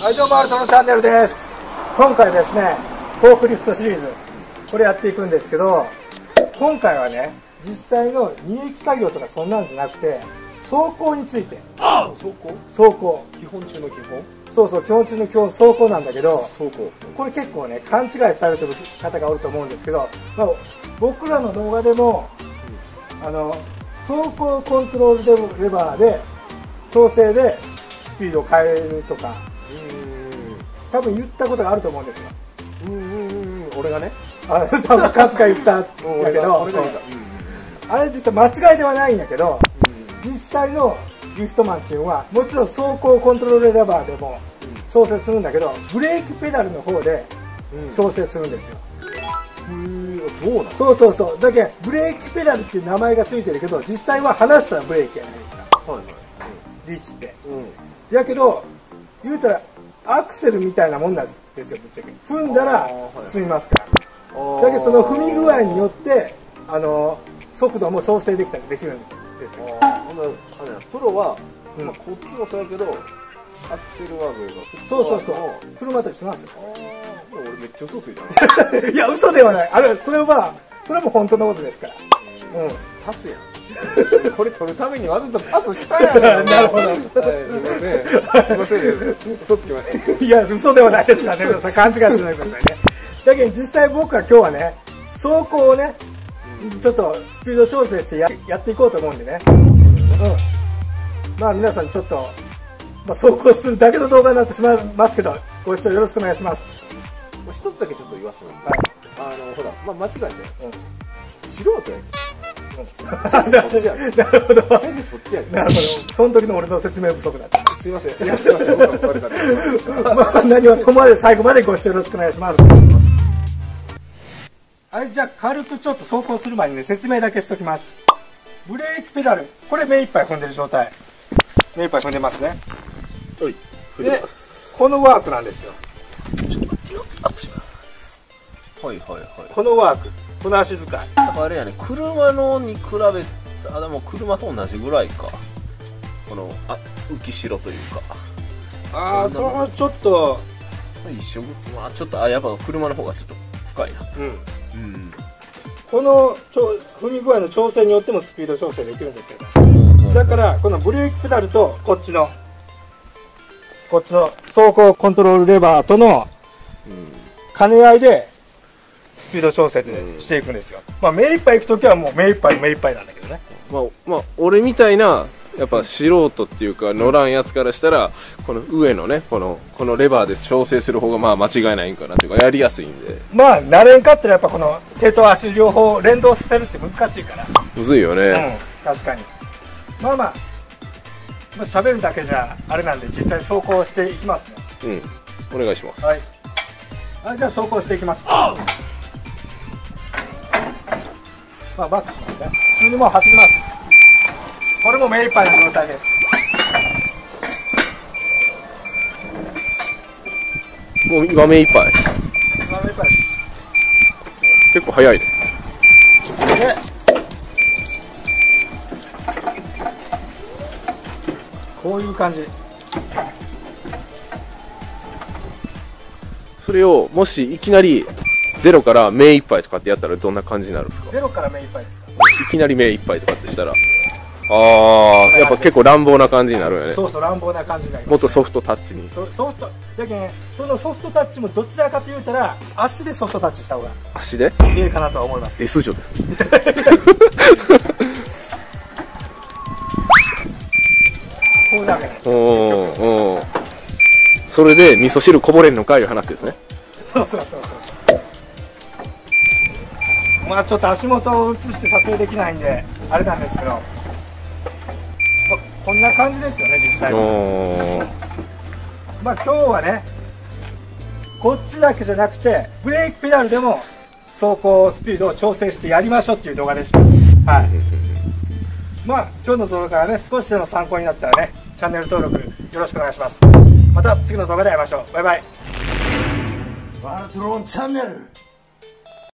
はい、どうも、アルトのチャンネルです。今回ですね、フォークリフトシリーズ、これやっていくんですけど、今回はね、実際の二液作業とかそんなんじゃなくて、走行について。 走行基本中の基本。 そうそう、基本中の基本、走行なんだけど、 走行。 これ結構ね、勘違いされてる方がおると思うんですけど、まあ、僕らの動画でも、走行コントロールレバーで、調整でスピードを変えるとか、多分言ったことがあると思うんですよ。 俺がね、 多分カズが言ったんだけど、あれ実際間違いではないんやけど、実際のリフトマンっていうのはもちろん走行コントロールレバーでも調整するんだけど、ブレーキペダルの方で調整するんですよ。 そうなの？ そうそうそう。だけどブレーキペダルっていう名前がついてるけど、実際は離したらブレーキじゃないですか。リーチって。やけど言うたらアクセルみたいなもんなんですよ、ぶっちゃけ。踏んだら進みますから。だけどその踏み具合によって速度も調整できるんですよ。 プロは、こっちもそうやけど、アクセルワークが。 そうそうそう。車と一緒なんですよ。 俺めっちゃ嘘ついたな。 いや、嘘ではない。それも本当のことですから。 パスやん。これ取るためにわざとパスしたやん。 なるほど。 すいません。嘘つきました。 いや、嘘ではないですからね。皆さん勘違いしないでくださいね。だけど実際僕は今日はね、走行をね、ちょっとスピード調整してやっていこうと思うんでね。まあ皆さんちょっと、走行するだけの動画になってしまいますけど、ご視聴よろしくお願いします。 一つだけちょっと言わせてもらって。ほら、間違えて。素人やけ。 なるほど。 先生そっちやけ。 なるほど。その時の俺の説明不足だった。 すいません。すいません。僕が壊れたんです。 何はともあれ最後までご視聴よろしくお願いします。はい、じゃあ軽くちょっと走行する前にね、説明だけしときます。ブレーキペダル、これ目いっぱい踏んでる状態。目いっぱい踏んでますね。 はい。踏んでます。 このワークなんですよ。 ちょっと待ってよ。アップします。はい。 このワーク、この足使い。 あれやね、車のに比べたら、でも車と同じぐらいか。この、浮き代というか。 それはちょっと。 一緒。ちょっと、やっぱ車の方がちょっと深いな。 この踏み具合の調整によってもスピード調整できるんですよ。だからこのブレーキペダルとこっちの走行コントロールレバーとの兼ね合いでスピード調整していくんですよ。目いっぱい行くときはもう目いっぱいなんだけどね。 俺みたいなやっぱ素人っていうか乗らんやつからしたら、この上のねこのレバーで調整する方が間違いないんかなっていうか、やりやすいんで。 慣れんかったらやっぱこの手と足両方連動させるって難しいから。 むずいよね。 確かに。喋るだけじゃあれなんで、実際走行していきますね。 お願いします。 はい。じゃあ走行していきます。バックしますね。普通にもう走ります。これも目いっぱいの状態です。 もう今目いっぱい。 今目いっぱいです。 結構早いね。 こういう感じ。 それをもしいきなりゼロから目いっぱいとかってやったらどんな感じになるんですか？ ゼロから目いっぱいですか？ いきなり目いっぱいとかってしたら、やっぱ結構乱暴な感じになるよね。 そう乱暴な感じになります、ね。 もっとソフトタッチに。 ソフトだけどね、そのソフトタッチもどちらかというたら足でソフトタッチした方が足でいいかなとは思います。 S 女ですね。 こうだけね。 それで味噌汁こぼれんのかいう話ですね。 そう。ちょっと足元を映して撮影できないんであれなんですけど、こんな感じですよね実際は。今日はね、こっちだけじゃなくてブレーキペダルでも走行スピードを調整してやりましょうっていう動画でした。はい。今日の動画からね、少しでも参考になったらね、チャンネル登録よろしくお願いします。また次の動画で会いましょう。バイバイ。 ワールドローンチャンネル。